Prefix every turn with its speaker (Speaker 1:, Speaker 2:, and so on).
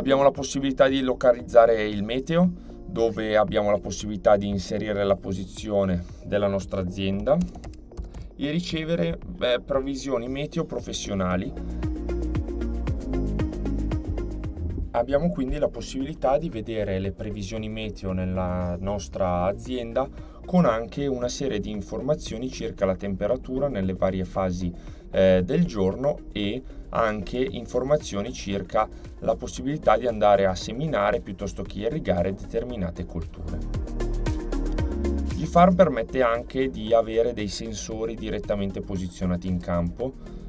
Speaker 1: Abbiamo la possibilità di localizzare il meteo, dove abbiamo la possibilità di inserire la posizione della nostra azienda e ricevere previsioni meteo professionali. Abbiamo quindi la possibilità di vedere le previsioni meteo nella nostra azienda con anche una serie di informazioni circa la temperatura nelle varie fasi del giorno e anche informazioni circa la possibilità di andare a seminare piuttosto che irrigare determinate colture. Il farm permette anche di avere dei sensori direttamente posizionati in campo